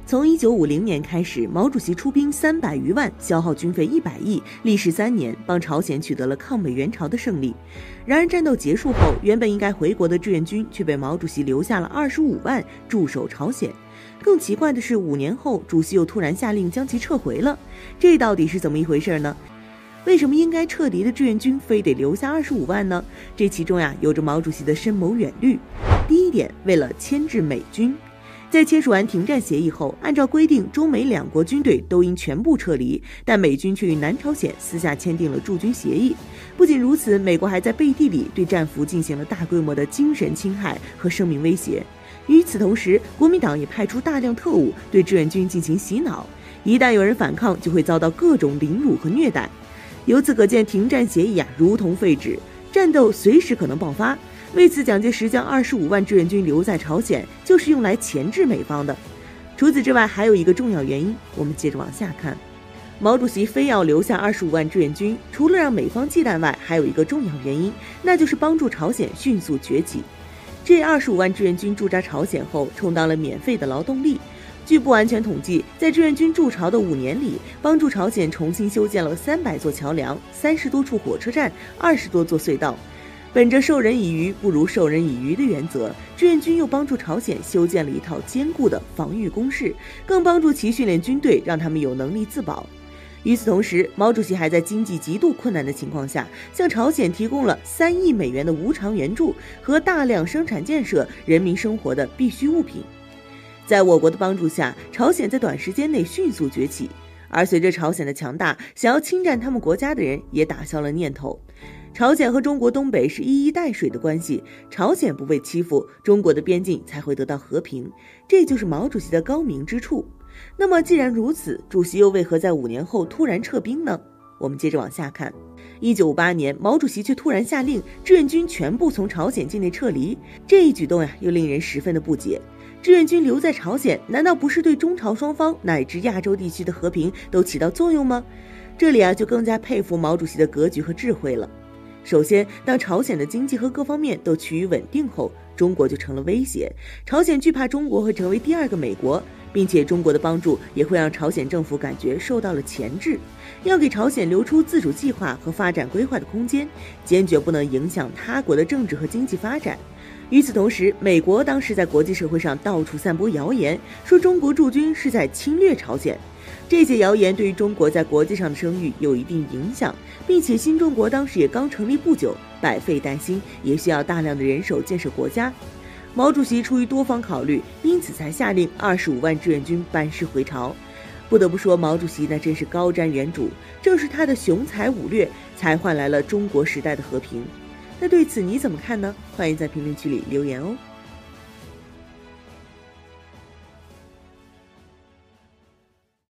从1950年开始，毛主席出兵300余万，消耗军费100亿，历时3年，帮朝鲜取得了抗美援朝的胜利。然而战斗结束后，原本应该回国的志愿军却被毛主席留下了25万驻守朝鲜。更奇怪的是，5年后，主席又突然下令将其撤回了，这到底是怎么一回事呢？为什么应该撤离的志愿军非得留下25万呢？这其中有着毛主席的深谋远虑。第一点，为了牵制美军。在签署完停战协议后，按照规定，中美2国军队都应全部撤离，但美军却与南朝鲜私下签订了驻军协议。不仅如此，美国还在背地里对战俘进行了大规模的精神侵害和生命威胁。与此同时，国民党也派出大量特务对志愿军进行洗脑，一旦有人反抗，就会遭到各种凌辱和虐待。由此可见，停战协议如同废纸，战斗随时可能爆发。为此，蒋介石将25万志愿军留在朝鲜，就是用来钳制美方的。除此之外，还有一个重要原因，我们接着往下看。毛主席非要留下25万志愿军，除了让美方忌惮外，还有一个重要原因，那就是帮助朝鲜迅速崛起。这25万志愿军驻扎朝鲜后，充当了免费的劳动力。据不完全统计，在志愿军驻朝的5年里，帮助朝鲜重新修建了300座桥梁、30多处火车站、20多座隧道。本着授人以鱼不如授人以渔的原则，志愿军又帮助朝鲜修建了一套坚固的防御工事，更帮助其训练军队，让他们有能力自保。与此同时，毛主席还在经济极度困难的情况下，向朝鲜提供了3亿美元的无偿援助和大量生产建设人民生活的必需物品。在我国的帮助下，朝鲜在短时间内迅速崛起，而随着朝鲜的强大，想要侵占他们国家的人也打消了念头。朝鲜和中国东北是一衣带水的关系，朝鲜不被欺负，中国的边境才会得到和平，这就是毛主席的高明之处。那么既然如此，主席又为何在5年后突然撤兵呢？我们接着往下看。1958年，毛主席却突然下令志愿军全部从朝鲜境内撤离，这一举动又令人十分的不解。志愿军留在朝鲜，难道不是对中朝双方乃至亚洲地区的和平都起到作用吗？这里就更加佩服毛主席的格局和智慧了。首先，当朝鲜的经济和各方面都趋于稳定后，中国就成了威胁。朝鲜惧怕中国会成为第2个美国，并且中国的帮助也会让朝鲜政府感觉受到了钳制，要给朝鲜留出自主计划和发展规划的空间，坚决不能影响他国的政治和经济发展。与此同时，美国当时在国际社会上到处散播谣言，说中国驻军是在侵略朝鲜。这些谣言对于中国在国际上的声誉有一定影响，并且新中国当时也刚成立不久，百废待兴，也需要大量的人手建设国家。毛主席出于多方考虑，因此才下令25万志愿军班师回朝。不得不说，毛主席那真是高瞻远瞩，正是他的雄才武略，才换来了中国时代的和平。那对此你怎么看呢？欢迎在评论区里留言哦。